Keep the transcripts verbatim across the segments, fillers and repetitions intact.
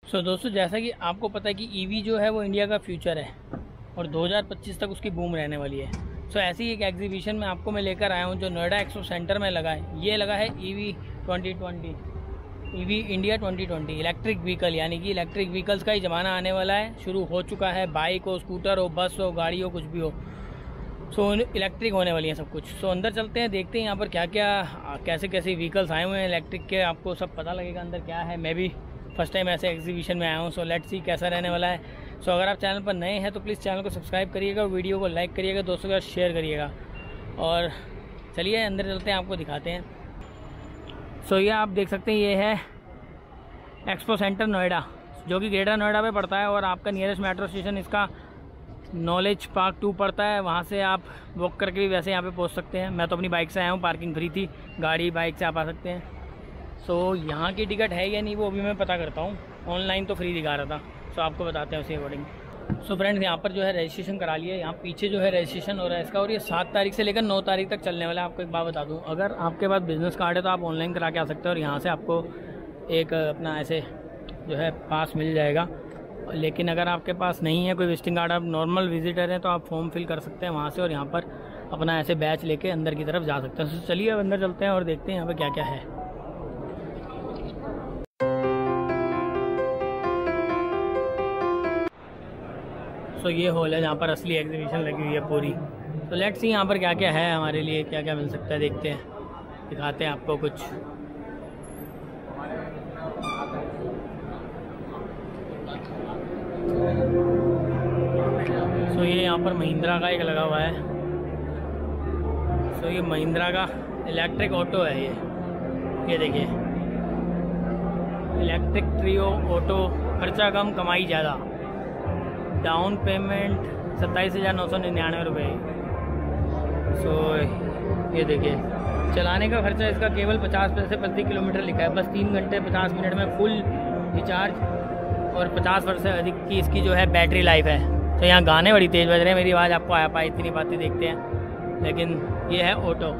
सो so, दोस्तों जैसा कि आपको पता है कि ईवी जो है वो इंडिया का फ्यूचर है और दो हज़ार पच्चीस तक उसकी बूम रहने वाली है। सो so, ऐसी एक एग्जीबिशन में आपको मैं लेकर आया हूँ जो नोएडा एक्सपो सेंटर में लगा है। ये लगा है EV twenty twenty, EV India twenty twenty, electric vehicle, यानी कि इलेक्ट्रिक व्हीकल्स का ही ज़माना आने वाला है। शुरू हो चुका है, बाइक हो, स्कूटर हो, बस हो, गाड़ी हो, कुछ भी हो, सो so, इलेक्ट्रिक होने वाली है सब कुछ। सो so, अंदर चलते हैं, देखते हैं यहाँ पर क्या क्या कैसे कैसे व्हीकल्स आए हुए हैं इलेक्ट्रिक के, आपको सब पता लगेगा अंदर क्या है। मैं भी फर्स्ट टाइम ऐसे एग्जीबिशन में आया हूँ, सो लेट्स सी कैसा रहने वाला है। सो so, अगर आप चैनल पर नए हैं तो प्लीज़ चैनल को सब्सक्राइब करिएगा, वीडियो को लाइक करिएगा, दोस्तों के साथ शेयर करिएगा। और चलिए अंदर चलते हैं, आपको दिखाते हैं। सो so, ये आप देख सकते हैं, ये है एक्सपो सेंटर नोएडा, जो कि ग्रेटर नोएडा पे पड़ता है और आपका नियरेस्ट मेट्रो स्टेशन इसका नॉलेज पार्क टू पड़ता है। वहाँ से आप वॉक करके भी वैसे यहाँ पे पहुँच सकते हैं। मैं तो अपनी बाइक से आया हूँ, पार्किंग फ्री थी, गाड़ी बाइक से आप आ सकते हैं। सो so, यहाँ की टिकट है या नहीं वो अभी मैं पता करता हूँ, ऑनलाइन तो फ्री दिखा रहा था। सो so, आपको बताते हैं उसी अकॉर्डिंग। सो फ्रेंड्स, यहाँ पर जो है रजिस्ट्रेशन करा लिया, यहाँ पीछे जो है रजिस्ट्रेशन हो रहा है इसका, और ये सात तारीख से लेकर नौ तारीख तक चलने वाला है। आपको एक बात बता दूँ, अगर आपके पास बिजनेस कार्ड है तो आप ऑनलाइन करा के आ सकते हैं और यहाँ से आपको एक अपना ऐसे जो है पास मिल जाएगा। लेकिन अगर आपके पास नहीं है कोई विजिटिंग कार्ड, आप नॉर्मल विजिटर हैं, तो आप फॉर्म फिल कर सकते हैं वहाँ से और यहाँ पर अपना ऐसे बैच लेके अंदर की तरफ जा सकते हैं। तो चलिए अब अंदर चलते हैं और देखते हैं यहाँ पर क्या क्या है। सो so, ये हॉल है जहाँ पर असली एग्जीबिशन लगी हुई है पूरी। तो लेट्स सी यहाँ पर क्या क्या है हमारे लिए, क्या क्या मिल सकता है, देखते हैं, दिखाते हैं आपको कुछ। सो so, ये यहाँ पर महिंद्रा का एक लगा हुआ है। सो so, ये महिंद्रा का इलेक्ट्रिक ऑटो है। ये ये देखिए, इलेक्ट्रिक ट्रियो ऑटो, खर्चा कम कमाई ज़्यादा, डाउन पेमेंट सत्ताईस हज़ार नौ सौ निन्यानवे रुपये। सो ये देखिए, चलाने का खर्चा इसका केवल पचास पैसे प्रति किलोमीटर लिखा है। बस तीन घंटे पचास मिनट में फुल रिचार्ज और पचास वर्ष से अधिक की इसकी जो है बैटरी लाइफ है। तो यहाँ गाने बड़ी तेज़ बज रहे हैं, मेरी आवाज़ आपको आ पाए इतनी बातें देखते हैं, लेकिन ये है ऑटो।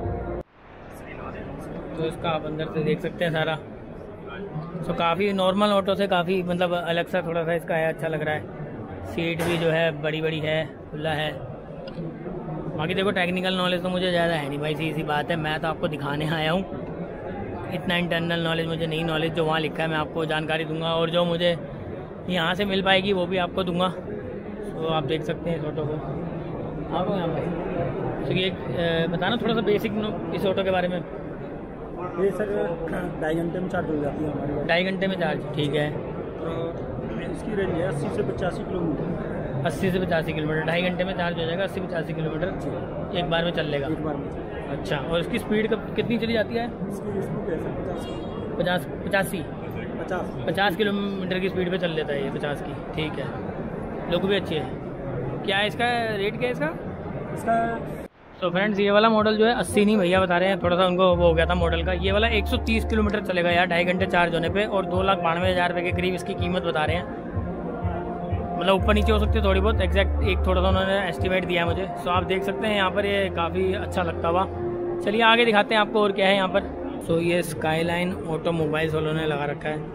तो इसका आप अंदर से देख सकते हैं सारा। तो काफ़ी नॉर्मल ऑटो से काफ़ी मतलब अलग सा थोड़ा सा इसका है, अच्छा लग रहा है। सीट भी जो है बड़ी बड़ी है, खुला है। बाकी देखो टेक्निकल नॉलेज तो मुझे ज़्यादा है नहीं भाई, सी सी बात है, मैं तो आपको दिखाने आया हूँ। इतना इंटरनल नॉलेज मुझे नहीं, नॉलेज जो वहाँ लिखा है मैं आपको जानकारी दूंगा और जो मुझे यहाँ से मिल पाएगी वो भी आपको दूंगा। तो आप देख सकते हैं इस ऑटो को, आप यहाँ पर। तो ये बताना थोड़ा सा बेसिक इस ऑटो के बारे में। ये सर ढाई घंटे में चार्ज हो जाती है हमारी। ढाई घंटे में चार्ज, ठीक है। इसकी रेंज है अस्सी से पचासी किलोमीटर। अस्सी से पचासी किलोमीटर, ढाई घंटे में चार्ज हो जाएगा। अस्सी पचासी किलोमीटर एक बार में चल लेगा। एक बार में। अच्छा, और इसकी स्पीड कब कितनी चली जाती है? इसकी स्पीड पचास पचासी पचास पचास किलोमीटर की स्पीड पे चल लेता है ये, पचास की, ठीक है। लुक भी अच्छी है। क्या है इसका रेट, क्या है इसका इसका तो फ्रेंड्स, ये वाला मॉडल जो है अस्सी नहीं भैया बता रहे हैं, थोड़ा सा उनको वो हो गया था मॉडल का। ये वाला एक सौ तीस किलोमीटर चलेगा यार ढाई घंटे चार्ज होने पे, और दो लाख बानवे हज़ार रुपये के करीब इसकी कीमत बता रहे हैं। मतलब ऊपर नीचे हो सकती है थोड़ी बहुत, एग्जैक्ट एक थोड़ा सा उन्होंने एस्टिमेट दिया है मुझे। सो आप देख सकते हैं यहाँ पर ये काफ़ी अच्छा लगता हुआ। चलिए आगे दिखाते हैं आपको और क्या है यहाँ पर। सो ये स्काईलाइन ऑटोमोबाइल्स वालों ने लगा रखा है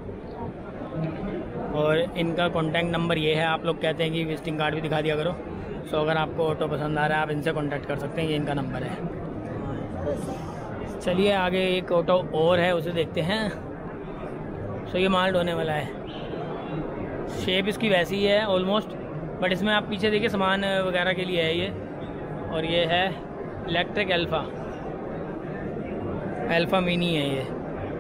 और इनका कॉन्टैक्ट नंबर ये है। आप लोग कहते हैं कि विजिटिंग कार्ड भी दिखा दिया करो। सो so, अगर आपको ऑटो पसंद आ रहा है आप इनसे कांटेक्ट कर सकते हैं, ये इनका नंबर है। चलिए आगे एक ऑटो और है, उसे देखते हैं। सो so, ये माल ढोने वाला है, शेप इसकी वैसी ही है ऑलमोस्ट, बट इसमें आप पीछे देखिए सामान वगैरह के लिए है ये। और ये है इलेक्ट्रिक अल्फ़ा, अल्फ़ा मिनी है ये।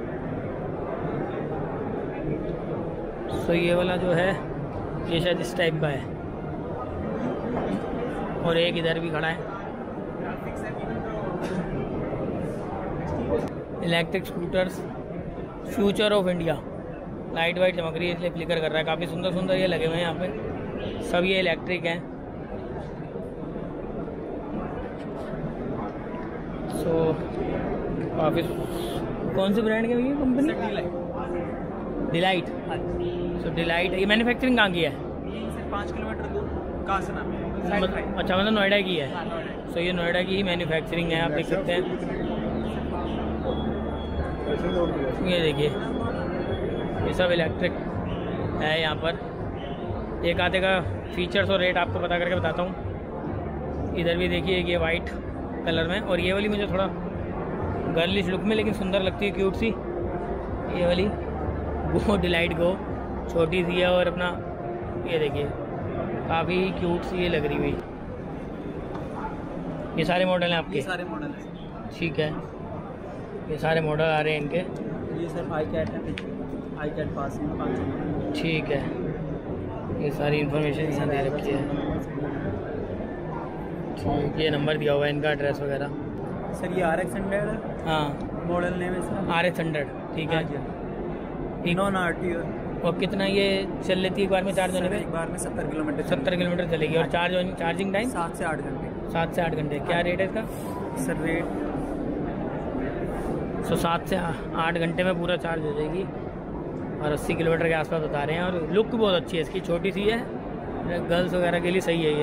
सो so, ये वाला जो है ये शायद इस टाइप का है, और एक इधर भी खड़ा है। Electric scooters, future of India, light white चमक रही है इसलिए फ्लिकर कर रहा है। काफ़ी सुंदर सुंदर ये लगे हुए हैं यहाँ पे, सब ये इलेक्ट्रिक हैं। सो काफ़ी, कौन सी ब्रांड की है ये कंपनी? डिलाइट। सो डिलाइट, ये मैन्युफैक्चरिंग कहाँ की है? पाँच किलोमीटर दूर कहाँ से नाम है? अच्छा, मतलब नोएडा की है। सो so, ये नोएडा की ही मैन्युफैक्चरिंग है, आप देख सकते हैं। ये देखिए, ये सब इलेक्ट्रिक है यहाँ पर। एक आधे का फीचर्स और रेट आपको पता करके बताता हूँ। इधर भी देखिए ये वाइट कलर में, और ये वाली मुझे थोड़ा गर्लिश लुक में लेकिन सुंदर लगती है, क्यूट सी। ये वाली गो डिलाइट गो, छोटी सी है और अपना ये देखिए काफ़ी क्यूट सी ये लग रही हुई। ये सारे मॉडल हैं आपके? ये सारे मॉडल हैं। ठीक है, ये सारे मॉडल आ रहे हैं इनके। ये सर आई कैट है, आई कैट पास है पाँच। ठीक है, ये सारी इन्फॉर्मेशन यहाँ दे रखी है। ठीक, ये नंबर दिया हुआ है इनका, एड्रेस वगैरह। सर ये आर एक्स हंड्रेड है। हाँ, मॉडल नेम है सर आर एक्स हंड्रेड। ठीक है, नॉन आर टी ओ। और कितना ये चल लेती है एक बार में चार्ज होने पे? एक बार में सत्तर किलोमीटर सत्तर किलोमीटर चलेगी। और चार्ज चार्जिंग टाइम सात से आठ घंटे। सात से आठ घंटे। क्या रेट है इसका? सर रेट सो सात से आठ घंटे में पूरा चार्ज हो जाएगी और अस्सी किलोमीटर के आसपास बता रहे हैं। और लुक बहुत अच्छी है इसकी, छोटी सी है, गर्ल्स वगैरह के लिए सही है ये।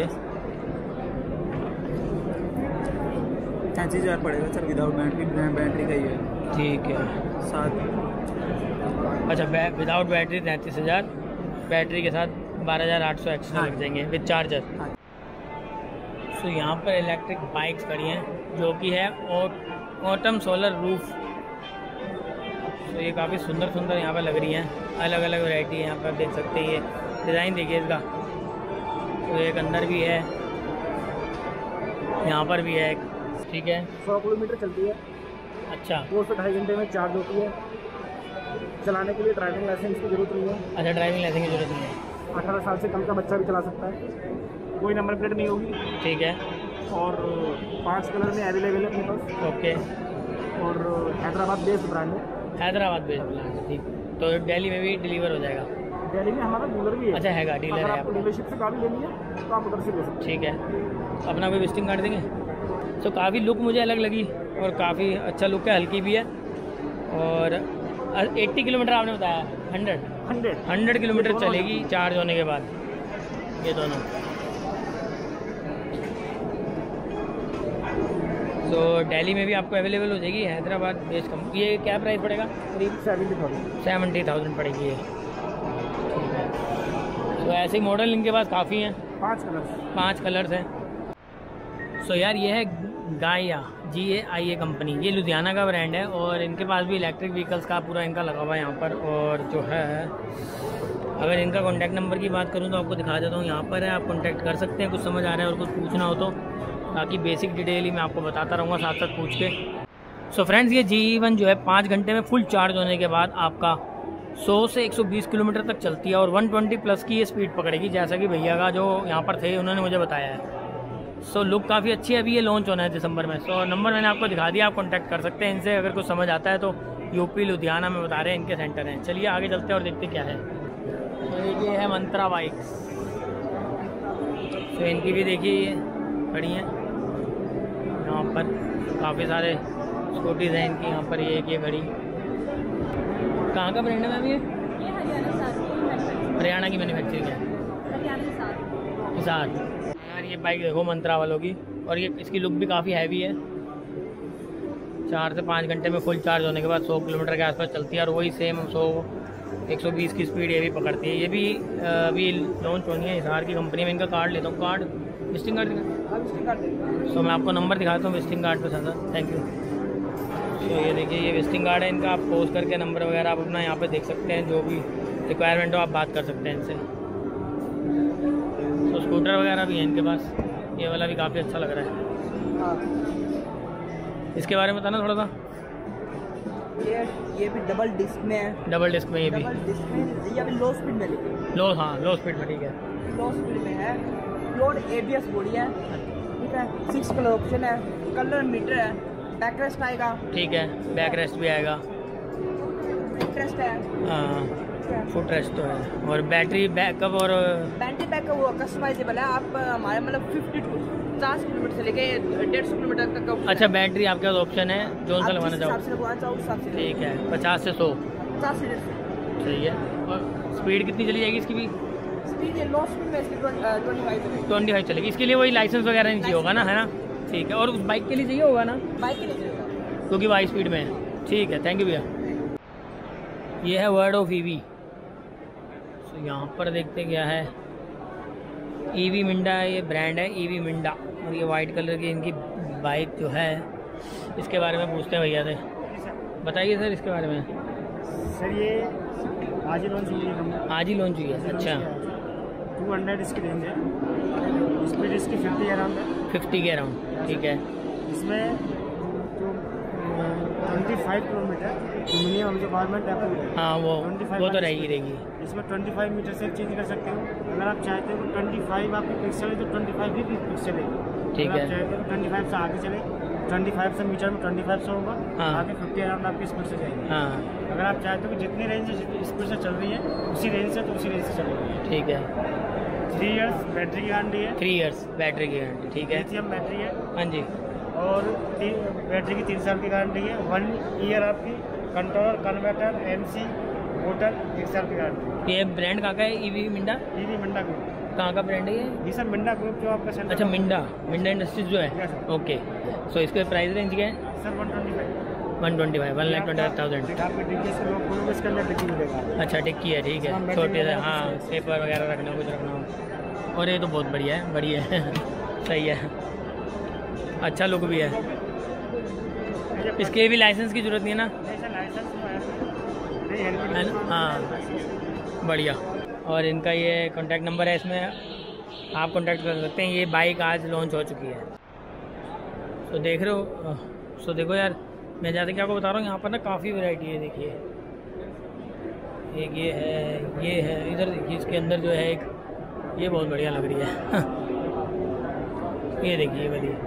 पैंतीस हज़ार पड़ेगा सर विदाउट बैटरी, बैटरी का ही है। ठीक है, साथ अच्छा विदाउट बैटरी तैंतीस हज़ार, बैटरी के साथ बारह हज़ार आठ सौ एक्स्ट्रा लग जाएंगे विद चार्जर। सो यहाँ पर इलेक्ट्रिक बाइक्स खड़ी हैं जो कि है ऑटम सोलर रूफ। तो ये काफ़ी सुंदर सुंदर यहाँ पर लग रही हैं, अलग अलग वैरायटी है यहाँ पर, देख सकते हैं। ये डिज़ाइन देखिए इसका। तो एक अंदर भी है, यहाँ पर भी है एक। ठीक है, सौ किलोमीटर चलती है। अच्छा, दो से ढाई घंटे में चार्ज होती है। चलाने के लिए ड्राइविंग लाइसेंस की जरूरत नहीं है। अच्छा, ड्राइविंग लाइसेंस की जरूरत नहीं है। अठारह साल से कम का बच्चा भी चला सकता है, कोई नंबर प्लेट नहीं होगी। ठीक है, और पांच कलर में अवेलेबल है अपने पास। ओके, और हैदराबाद बेस्ड ब्रांड है। Hyderabad based brand. ठीक, तो दिल्ली में भी डिलीवर हो जाएगा? दिल्ली में हमारा डीलर भी है। अच्छा, हैगा डीलर है आपको डीलरशिप से गाड़ी लेनी है तो आप उधर से ले सकते हैं। ठीक है, अपना कोई विजिटिंग कार्ड देंगे? तो काफ़ी लुक मुझे अलग लगी और काफ़ी अच्छा लुक है, हल्की भी है। और अस्सी किलोमीटर आपने बताया? हंड्रेड हंड्रेड हंड्रेड किलोमीटर चलेगी चार्ज होने के बाद ये दोनों। तो दिल्ली में भी आपको अवेलेबल हो जाएगी, हैदराबाद बेस्ड कंपनी। ये क्या प्राइस पड़ेगा? करीब सेवेंटी थाउजेंड सेवेंटी थाउजेंड पड़ेगी ये। ठीक है, तो ऐसे मॉडल इनके पास काफ़ी हैं, पाँच कलर्स पाँच कलर्स हैं। सो यार ये है गाया, जी ए आई ए कंपनी, ये लुधियाना का ब्रांड है। और इनके पास भी इलेक्ट्रिक व्हीकल्स का पूरा इनका लगा हुआ है यहाँ पर। और जो है अगर इनका कॉन्टैक्ट नंबर की बात करूँ तो आपको दिखा देता हूँ, यहाँ पर है, आप कॉन्टैक्ट कर सकते हैं। कुछ समझ आ रहा है और कुछ पूछना हो तो, ताकि बेसिक डिटेल ही मैं आपको बताता रहूँगा साथ साथ पूछ के। सो फ्रेंड्स, ये जी ई वन जो है पाँच घंटे में फुल चार्ज होने के बाद आपका सौ से एक सौ बीस किलोमीटर तक चलती है और एक सौ बीस प्लस की ये स्पीड पकड़ेगी, जैसा कि भैया का जो यहाँ पर थे उन्होंने मुझे बताया है। सो लुक काफ़ी अच्छी है। अभी ये लॉन्च होना है दिसंबर में। सो नंबर मैंने आपको दिखा दिया, आप कॉन्टैक्ट कर सकते हैं इनसे। अगर कुछ समझ आता है तो यूपी लुधियाना में बता रहे हैं इनके सेंटर हैं। चलिए आगे चलते हैं और देखते क्या है। तो ये है मंत्रा बाइक्स। तो इनकी भी देखिए खड़ी हैं यहाँ पर, काफ़ी सारे स्कूटीज़ हैं इनकी यहाँ पर। ये एक ये खड़ी, कहाँ का ब्रांड है मैम? ये हरियाणा की मैन्युफैक्चरिंग है, हिसार। यार ये बाइक देखो मंत्रा वालों की, और ये इसकी लुक भी काफ़ी हैवी है। चार से पाँच घंटे में फुल चार्ज होने के बाद सौ किलोमीटर के आसपास चलती है और वही सेम सौ एक सौ बीस की स्पीड ये भी पकड़ती है। ये भी अभी लॉन्च होनी है हिसार की कंपनी में। इनका कार्ड लेता हूँ, कार्ड विजिटिंग कार्ड दिखा। सो मैं आपको नंबर दिखाता हूँ विजिटिंग कार्ड पे साथ। Thank you. तो ये देखिए ये विजिटिंग कार्ड है इनका, आप पोस्ट करके नंबर वगैरह आप अपना यहाँ पे देख सकते हैं, जो भी रिक्वायरमेंट हो आप बात कर सकते हैं इनसे। तो स्कूटर वगैरह भी है इनके पास, ये वाला भी काफ़ी अच्छा लग रहा है। इसके बारे में बताना थोड़ा सा। ये ये भी डबल डिस्क में है। डबल डिस्क में ये भी डबल डिस्क में, ये अभी लो स्पीड में लेके लो, हाँ लो स्पीड में। ठीक है, लो स्पीड में है। फ्लोर एबीएस बॉडी है, ठीक है। सिक्स कलर ऑप्शन है, कलर मीटर है, बैक रेस्ट आएगा। ठीक है, बैक रेस्ट भी आएगा, फुट रेस्ट है, हाँ फुट रेस्ट तो है। और बैटरी बैकअप और बैटरी बैकअप वो कस्टमाइजेबल है। आप हमारे मतलब फिफ्टी टू पचास किलोमीटर से लेके डेढ़ सौ किलोमीटर तक का। अच्छा, बैटरी आपके पास ऑप्शन है जो सा लगवाना चाहो। चाहो ठीक है, पचास से सौ पचास से डेढ़ सौ। सही है। और स्पीड कितनी चली जाएगी इसकी भी? स्पीड लो स्पीड में इसकी ट्वेंटी फाइव ट्वेंटी फाइव चलेगी। इसके लिए वही लाइसेंस वगैरह नहीं चाहिए होगा ना, है ना? ठीक है। और उस बाइक के लिए चाहिए होगा ना? बाइक के लिए चाहिए क्योंकि हाई स्पीड में है। ठीक है, थैंक यू भैया। ये है वर्ड ऑफ ईवी। तो यहाँ पर देखते क्या है, ईवी मिंडा, ये ब्रांड है ईवी मिंडा, और ये वाइट कलर की इनकी बाइक जो है, इसके बारे में पूछते हैं भैया से। बताइए सर इसके बारे में। सर ये आज ही लॉन्च हुई है, आज ही लॉन्च हुई है। अच्छा, टू हंड्रेड इसकी रेंज है, स्पीड इसकी फिफ्टी के अराउंड है। फिफ्टी के अराउंड, ठीक है। इसमें जो ट्वेंटी फाइव किलोमीटर मिनिमम जो गवर्नमेंट अप्रूव, हाँ वो वो तो रहेगी रहेगी इसमें ट्वेंटी फाइव मीटर से चेंज कर सकते हो। अगर आप चाहते हो ट्वेंटी फाइव आपकी फिक्स चले तो ट्वेंटी फाइव भी फिक्स चलेगी, ठीक है। चाहते हो ट्वेंटी फाइव से आगे चले, ट्वेंटी फाइव से मीटर में ट्वेंटी फाइव से होगा, हाँ। आगे फिफ्टी अराउंड आपकी स्पीड से जाएगी। हाँ, अगर आप चाहते हो कि जितनी रेंज स्पीड से चल रही है उसी रेंज से तो उसी रेंज से चलेगी, ठीक है। थ्री इयर्स बैटरी की गारंटी है। थ्री इयर्स बैटरी की गारंटी, ठीक है। लिथियम बैटरी है, हाँ जी। और बैटरी की तीन साल की गारंटी है। वन ईयर आपकी कंट्रोलर, कन्वर्टर, एमसी, मोटर, एक साल की गारंटी। ये ब्रांड कहाँ का है? EV Minda, EV Minda group. कहाँ का ब्रांड है ये? जी सर, मिंडा ग्रुप जो आपका सेंटर। अच्छा, मिंडा मिंडा इंडस्ट्रीज जो है, ओके। सो इसके प्राइस रेंज क्या है? Sir one twenty five one twenty five one lakh twenty five thousand. आपके डिग्गी से लोग खोलोगे इसके अंदर डिग्गी मिलेगा। अच्छा, टिक्की है, ठीक है। छोटे से, हाँ, पेपर वगैरह रखना, कुछ रखना हो। और ये तो बहुत बढ़िया है, बढ़िया है सही है, अच्छा लुक भी है। इसके भी लाइसेंस की जरूरत नहीं है ना? है ना? हाँ, बढ़िया। और इनका ये कॉन्टैक्ट नंबर है, इसमें आप कॉन्टैक्ट कर सकते हैं। ये बाइक आज लॉन्च हो चुकी है। तो देख रहे हो, सो देखो यार, मैं जैसे कि आपको बता रहा हूँ, यहाँ पर ना काफ़ी वैरायटी है। देखिए, एक ये है, ये है, इधर देखिए इसके अंदर जो है एक, ये बहुत बढ़िया लग रही है ये देखिए, ये वाली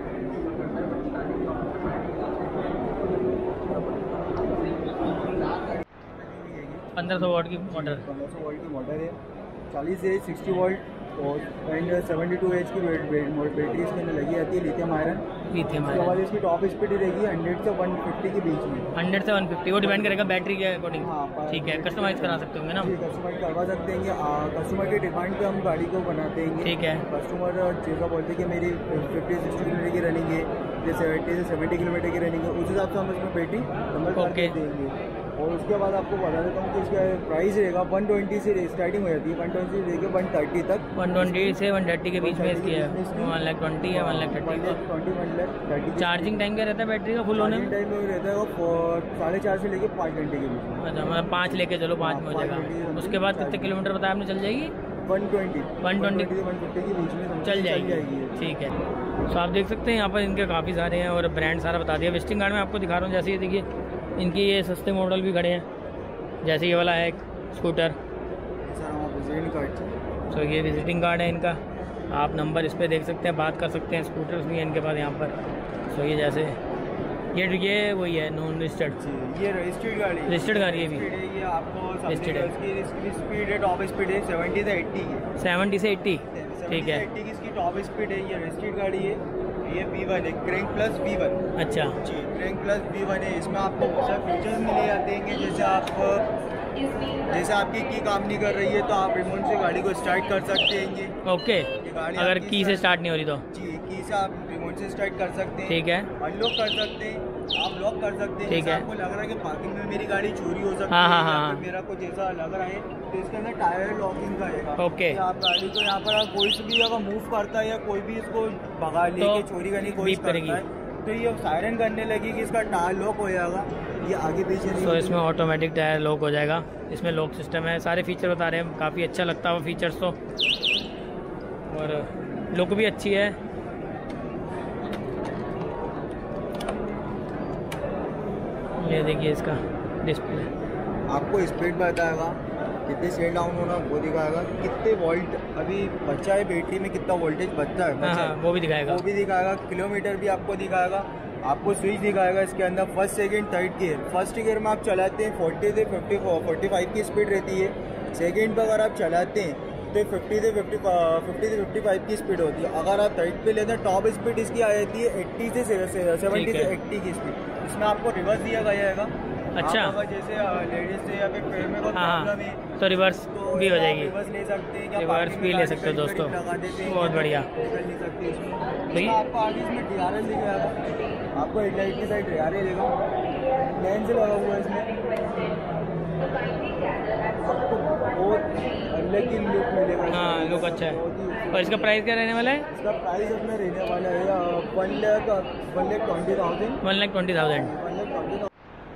पंद्रह सौ वाट की मोटर, पंद्रह सौ वोल्ट की मोटर है, चालीस एच, सिक्सटी वोल्ट और एंड सेवेंटी टू एच की बैटरी इसके अंदर लगी आती है, लिथियम आयरन। लिथियम उसके बाद आयरन, इसकी टॉप स्पीड रहेगी हंड्रेड से वन फिफ्टी के बीच में। हंड्रेड से वन फिफ्टी, वो डिपेंड करेगा बैटरी के अकॉर्डिंग। हाँ, ठीक है, कस्टमाइज करा सकते होंगे ना? जी, कस्टमाइज करवा सकते हैं। कस्टमर के डिमांड पे हम गाड़ी को बनाते हैं। ठीक है। कस्टमर जैसा बोलते हैं कि मेरी फिफ्टी सिक्सटी किलोमीटर की रनिंग है, जैसे एट्टी से सेवेंटी किलोमीटर की रनिंग है, उस हिसाब से हम इसमें बैटरी नंबर करके देंगे। और उसके बाद आपको बता देता हूँ कि इसका प्राइस रहेगा वन ट्वेंटी से स्टार्टिंग हो जाती है, वन ट्वेंटी से लेकर वन थर्टी तक। वन ट्वेंटी से वन थर्टी के बीच में इसकी है, वन लाख ट्वेंटी या one lakh thirty. Twenty one lakh thirty. Charging time क्या रहता है बैटरी का फुल होने में? टाइम में रहता है वो साढ़े चार से लेकर पाँच घंटे के बीच में। अच्छा, मतलब पाँच लेके चलो, पाँच में हो जाएगा। उसके बाद कितने किलोमीटर बताया आपने चल जाएगी? वन ट्वेंटी वन ट्वेंटी से वन फिफ्टी के बीच में चल जाएगी, ठीक है। तो आप देख सकते हैं यहाँ पर इनके काफ़ी सारे हैं, और ब्रांड सारा बता दिया। विजिटिंग कार्ड में आपको दिखा रहा हूँ, जैसे ये देखिए, इनकी ये सस्ते मॉडल भी खड़े हैं, जैसे ये वाला है एक स्कूटर। विजिटिंग कार्ड, तो ये विजिटिंग कार्ड है इनका, आप नंबर इस पर देख सकते हैं, बात कर सकते हैं। स्कूटर्स भी हैं इनके पास यहाँ पर। सो ये जैसे ये ये वही है नॉन रजिस्टर्ड, ये रजिस्टर्ड गाड़ी, रजिस्टर्ड गाड़ी है भी, ये आपको रजिस्टर्ड है। इसकी स्पीड है, टॉप स्पीड है सेवेंटी से एट्टी की, सेवेंटी से एट्टी, ठीक है। एट्टी की इसकी टॉप स्पीड है। ये रजिस्टर्ड गाड़ी है, ये वी वन है, क्रैंक प्लस वी वन। अच्छा जी, क्रैंक प्लस वी वन है। इसमें आपको बहुत सारे फीचर्स मिले जाते हैं, जैसे आप जैसे आपकी की काम नहीं कर रही है तो आप रिमोट से गाड़ी को स्टार्ट कर सकते हैं। ओके, अगर की से स्टार्ट नहीं हो रही तो? जी, की से आप रिमोट से स्टार्ट कर सकते हैं, ठीक है। अनलॉक कर सकते हैं, आप लॉक कर सकते हैं। ठीक है। आपको लग रहा है कि पार्किंग में मेरी गाड़ी चोरी हो सकती हाँ, है, हाँ, या हाँ, फिर मेरा कुछ ऐसा लग रहा है, तो इसके अंदर टायर लॉकिंग का है। ओके। आप गाड़ी को यहाँ पर आप कोई से भी अगर मूव करता है या कोई भी इसको भगा लेके चोरी करने की कोशिश करता है तो ये सायरन करने लगी कि इसका टायर लॉक हो जाएगा, ये आगे पीछे नहीं। तो इसमें ऑटोमेटिक टायर लॉक हो जाएगा, इसमें लॉक सिस्टम है, सारे फीचर बता रहे हैं। काफ़ी अच्छा लगता है वो फीचर्स तो, और लुक भी अच्छी है। ये देखिए इसका डिस्प्ले, आपको स्पीड बताएगा, कितने सेल डाउन होना वो दिखाएगा, कितने वोल्ट अभी बचा है बैटरी में, कितना वोल्टेज बचता है, हाँ, हाँ, वो भी दिखाएगा, वो भी दिखाएगा। किलोमीटर भी आपको दिखाएगा, आपको स्विच दिखाएगा इसके अंदर, first second third gear. First gear में आप चलाते हैं फोर्टी से फिफ्टी फोर्टी फाइव की स्पीड रहती है। सेकंड पर अगर आप चलाते हैं तो फिफ्टी से फिफ्टी फिफ्टी से फिफ्टी फाइव की स्पीड होती है। अगर आप थर्ड पे लेते हैं टॉप स्पीड इसकी आ जाती है एट्टी से सेवेंटी से एट्टी की स्पीड। इसमें आपको रिवर्स दिया गया है। अच्छा, अगर जैसे लेडीज से या फिर पैर में कोई हाँ, प्रॉब्लम है तो रिवर्स तो भी हो जाएगी, रिवर्स ले सकते हैं, रिवर्स भी ले सकते हो दोस्तों, बहुत बढ़िया। तो आपको आगे इसमें डी आर एल दिखेगा, आपको हेडलाइट की साइड डी आर एल देगा, लेंस लगा हुआ है इसमें। आपको बहुत अलग ही लुक मिलेगा। हाँ लुक अच्छा है। और इसका प्राइस क्या रहने वाला है? इसका प्राइस अपना रहने वाला है one lakh one lakh twenty thousand one lakh twenty thousand one lakh twenty thousand.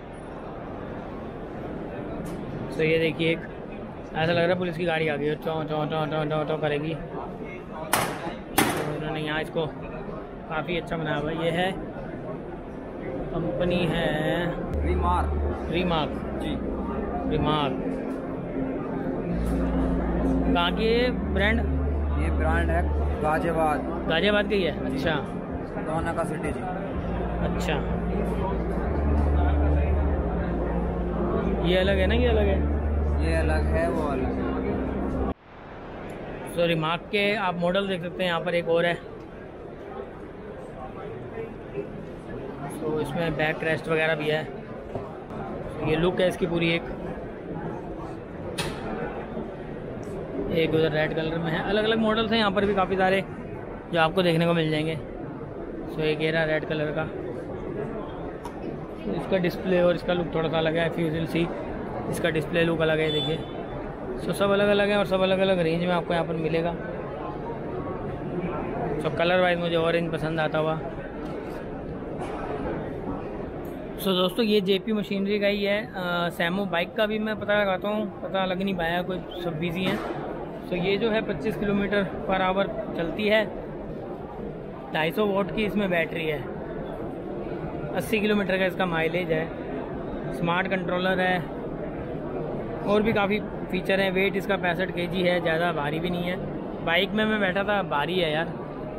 तो ये देखिए एक ऐसा लग रहा है पुलिस की गाड़ी आ गई है, चौ चौ चौ चौ चौ चौ करेगी। तो उन्होंने यहाँ इसको काफ़ी अच्छा बनाया हुआ। ये है कंपनी है रिमार्क रिमार्क जी। रिमार्क कहाँ की है ब्रांड? ये ब्रांड है गाजियाबाद गाजियाबाद की है। अच्छा दोना का सिटी जी। अच्छा ये अलग है ना? ये अलग है, ये अलग है वो अलग। सो रिमार्क के आप मॉडल देख सकते हैं। यहाँ पर एक और है। तो इसमें बैक रेस्ट वगैरह भी है। ये लुक है इसकी पूरी। एक एक उधर रेड कलर में है। अलग अलग मॉडल्स हैं यहाँ पर भी काफ़ी सारे जो आपको देखने को मिल जाएंगे। सो एक ये रहा रेड कलर का। इसका डिस्प्ले और इसका लुक थोड़ा सा अलग है। फ्यूजल सी इसका डिस्प्ले लुक अलग है। देखिए सो सब अलग अलग है और सब अलग अलग रेंज में आपको यहाँ पर मिलेगा। सो कलर वाइज मुझे ऑरेंज पसंद आता हुआ। सो so, दोस्तों ये जेपी मशीनरी का ही है। आ, सैमो बाइक का भी मैं पता लगाता हूँ, पता लग नहीं पाया, कोई सब बिजी हैं। सो so, ये जो है पच्चीस किलोमीटर पर आवर चलती है। ढाई सौ वोट की इसमें बैटरी है। अस्सी किलोमीटर का इसका माइलेज है। स्मार्ट कंट्रोलर है और भी काफ़ी फीचर हैं। वेट इसका पैंसठ के जी है, ज़्यादा भारी भी नहीं है। बाइक में मैं बैठा था, भारी है यार।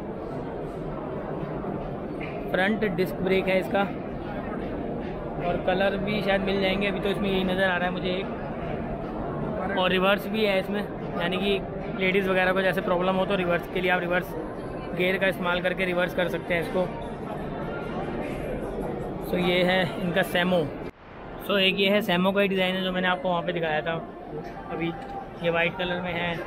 फ्रंट डिस्क ब्रेक है इसका और कलर भी शायद मिल जाएंगे। अभी तो इसमें यही नज़र आ रहा है मुझे एक। और रिवर्स भी है इसमें, यानी कि लेडीज़ वगैरह को जैसे प्रॉब्लम हो तो रिवर्स के लिए आप रिवर्स गियर का इस्तेमाल करके रिवर्स कर सकते हैं इसको। सो ये है इनका सैमो। सो एक ये है सैमो का ही डिज़ाइन है जो मैंने आपको वहाँ पे दिखाया था अभी। ये वाइट कलर में है।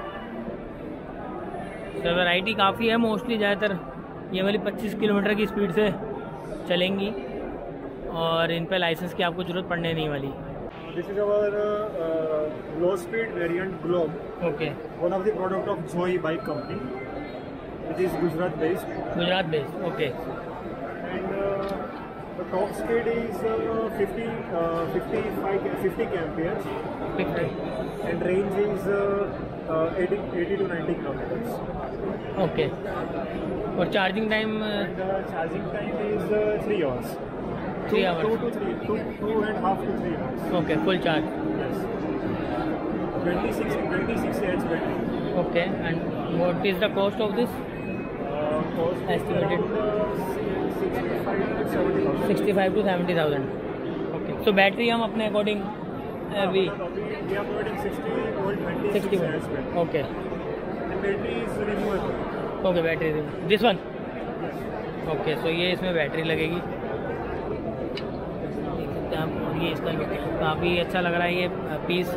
तो वैरायटी काफ़ी है। मोस्टली ज़्यादातर ये वाली पच्चीस किलोमीटर की स्पीड से चलेंगी और इन पे लाइसेंस की आपको ज़रूरत पड़ने नहीं वाली। This is our uh, low speed variant Globe. Okay One of the product of Joy Bike Company. It is Gujarat based. Gujarat base. Okay And uh, the top speed is uh, fifty, uh, fifty-five, fifty kilometers. Fifty And range is uh, uh, eighty, eighty to ninety kilometers. Okay और charging time And uh, charging time is uh, three hours. Three Two, hours two to three, two, two and a half to three hours. Okay full charge. Yes. twenty-six, twenty-six H battery. Okay and what is the cost of this? Uh, cost is Estimated. around uh, sixty-five to seventy thousand. Sixty five to seventy thousand. Okay so battery हम अपने according we We are providing sixty volt, sixty twenty-six H battery. Okay The battery is removable. Okay battery this one. Okay so ये इसमें battery लगेगी, देख सकते हैं आप। और ये इसका लुक काफ़ी अच्छा लग रहा है ये पीस।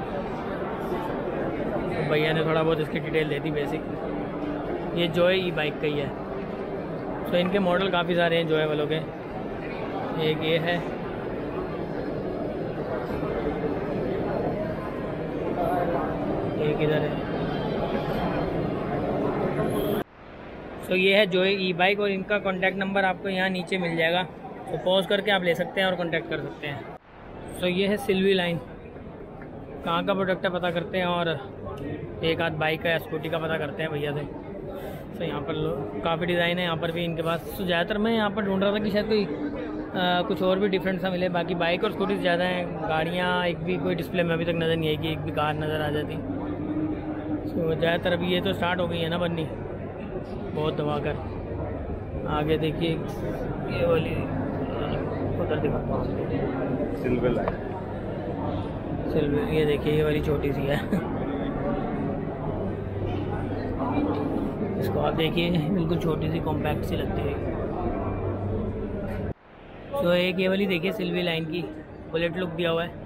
भैया ने थोड़ा बहुत इसकी डिटेल दे दी बेसिक। ये जॉय ई बाइक का ही है। सो इनके मॉडल काफ़ी सारे हैं जॉय वालों के। एक ये है, एक इधर है। सो ये है जॉय ई बाइक और इनका कॉन्टैक्ट नंबर आपको यहाँ नीचे मिल जाएगा। तो पॉज करके आप ले सकते हैं और कॉन्टैक्ट कर सकते हैं। सो ये है सिल्वी लाइन, कहाँ का प्रोडक्ट है पता करते हैं और एक आध बाइक का या स्कूटी का पता करते हैं भैया से। तो यहाँ पर काफ़ी डिज़ाइन है यहाँ पर भी इनके पास। तो ज़्यादातर मैं यहाँ पर ढूंढ रहा था कि शायद कोई आ, कुछ और भी डिफरेंट सा मिले। बाकी बाइक और स्कूटी ज़्यादा हैं, गाड़ियाँ एक भी कोई डिस्प्ले में अभी तक नज़र नहीं आई कि एक भी कार नज़र आ जाती। तो ज़्यादातर अभी ये तो स्टार्ट हो गई है ना बननी बहुत दबा कर। आगे देखिए ये वाली उधर दिखाता हूँ, Silver line. सिल्वर। ये देखिए ये वाली छोटी सी है। इसको आप देखिए बिल्कुल छोटी सी कॉम्पैक्ट सी लगती है। तो एक ये वाली देखिए सिल्वी लाइन की बुलेट लुक दिया हुआ है।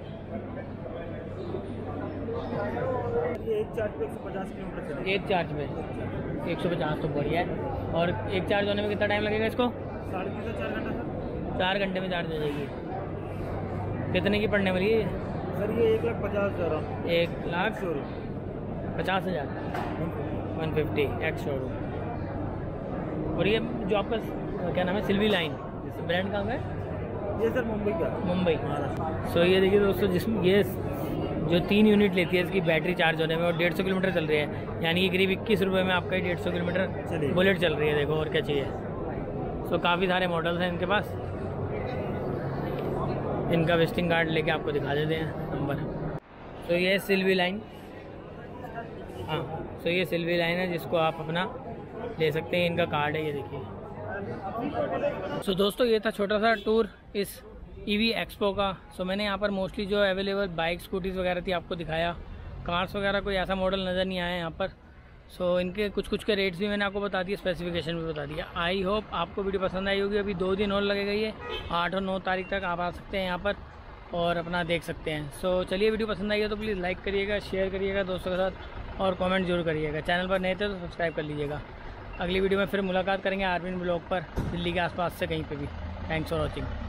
ये एक चार्ज पे एक सौ पचास किलोमीटर चलेगा। एक चार्ज में एक सौ पचास तो बढ़िया है। और एक चार्ज होने में कितना टाइम लगेगा इसको? साढ़े तीन से चार घंटा सर। चार घंटे में चार्ज हो जाएगी। कितने की पड़ने वाली है? सर ये एक लाख पचास हज़ार एक लाख पचास हज़ार वन फिफ्टी एक्स शोरूम। और ये जो आपका क्या नाम है, सिल्वी लाइन, ब्रांड कहाँ है? ये सर मुंबई का, मुंबई। सो ये देखिए दोस्तों, जिसमें ये जो तीन यूनिट लेती है इसकी बैटरी चार्ज होने में, और डेढ़ सौ किलोमीटर चल रही है, यानी कि करीब इक्कीस रुपये में आपका डेढ़ सौ किलोमीटर बुलेट चल रही है। देखो और क्या चाहिए। सो काफ़ी सारे मॉडल्स हैं इनके पास। इनका विजिटिंग कार्ड लेके आपको दिखा देते हैं नंबर। तो ये सिल्वी लाइन, हाँ सो ये सिल्वी लाइन है जिसको आप अपना ले सकते हैं। इनका कार्ड है, ये देखिए। सो दोस्तों ये था छोटा सा टूर इस ईवी एक्सपो का। सो मैंने यहाँ पर मोस्टली जो अवेलेबल बाइक स्कूटीज़ वगैरह थी आपको दिखाया। कार्स वगैरह कोई ऐसा मॉडल नज़र नहीं आया यहाँ पर। सो इनके कुछ कुछ के रेट्स भी मैंने आपको बता दिए, स्पेसिफिकेशन भी बता दिया। आई होप आपको वीडियो पसंद आई होगी। अभी दो दिन और लगेगा, ये आठ और नौ तारीख तक आप आ सकते हैं यहाँ पर और अपना देख सकते हैं। सो चलिए, वीडियो पसंद आई है तो प्लीज़ लाइक करिएगा, शेयर करिएगा दोस्तों के साथ, और कमेंट जरूर करिएगा। चैनल पर नए थे तो सब्सक्राइब कर लीजिएगा। अगली वीडियो में फिर मुलाकात करेंगे आर्मिन ब्लॉग पर, दिल्ली के आसपास से कहीं पे भी। Thanks for watching.